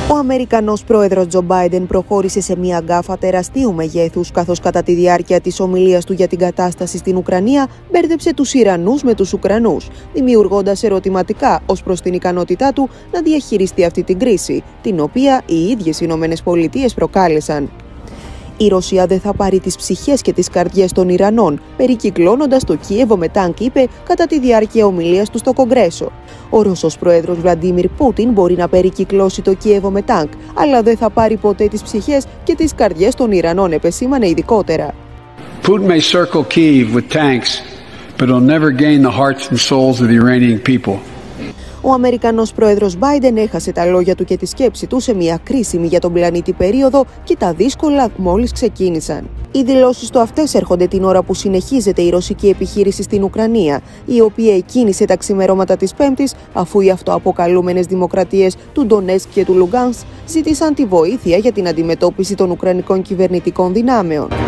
Ο Αμερικανός πρόεδρος Τζο Μπάιντεν προχώρησε σε μια γκάφα τεραστίου μεγέθους, καθώς κατά τη διάρκεια της ομιλίας του για την κατάσταση στην Ουκρανία μπέρδεψε τους Ιρανούς με τους Ουκρανούς, δημιουργώντας ερωτηματικά ως προς την ικανότητά του να διαχειριστεί αυτή την κρίση, την οποία οι ίδιες Ηνωμένες Πολιτείες προκάλεσαν. Η Ρωσία δεν θα πάρει τις ψυχές και τις καρδιές των Ιρανών, περικυκλώνοντας το Κίεβο με τάνκ, είπε κατά τη διάρκεια ομιλίας του στο Κογκρέσο. Ο Ρώσος πρόεδρος Βλαντίμιρ Πούτιν μπορεί να περικυκλώσει το Κίεβο με τάνκ, αλλά δεν θα πάρει ποτέ τις ψυχές και τις καρδιές των Ιρανών, επεσήμανε ειδικότερα. Putin may circle Kyiv with tanks, but he'll never gain the hearts and souls of the Iranian people. Ο Αμερικανός πρόεδρος Μπάιντεν έχασε τα λόγια του και τη σκέψη του σε μια κρίσιμη για τον πλανήτη περίοδο και τα δύσκολα μόλις ξεκίνησαν. Οι δηλώσεις του αυτές έρχονται την ώρα που συνεχίζεται η ρωσική επιχείρηση στην Ουκρανία, η οποία εκκίνησε τα ξημερώματα της Πέμπτης, αφού οι αυτοαποκαλούμενες δημοκρατίες του Ντονέτσκ και του Λουγκάνσκ ζήτησαν τη βοήθεια για την αντιμετώπιση των ουκρανικών κυβερνητικών δυνάμεων.